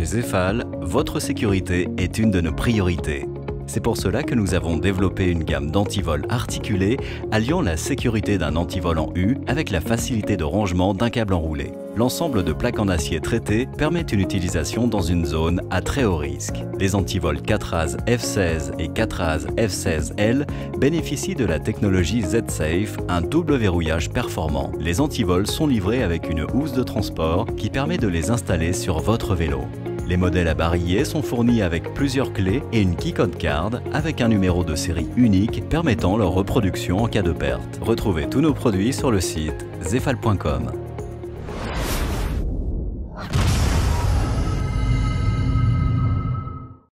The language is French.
Zefal, votre sécurité est une de nos priorités. C'est pour cela que nous avons développé une gamme d'antivol articulés alliant la sécurité d'un antivol en U avec la facilité de rangement d'un câble enroulé. L'ensemble de plaques en acier traitées permet une utilisation dans une zone à très haut risque. Les antivols 4AS F16 et 4AS F16L bénéficient de la technologie Z-Safe, un double verrouillage performant. Les antivols sont livrés avec une housse de transport qui permet de les installer sur votre vélo. Les modèles à barillet sont fournis avec plusieurs clés et une keycode card avec un numéro de série unique permettant leur reproduction en cas de perte. Retrouvez tous nos produits sur le site zefal.com.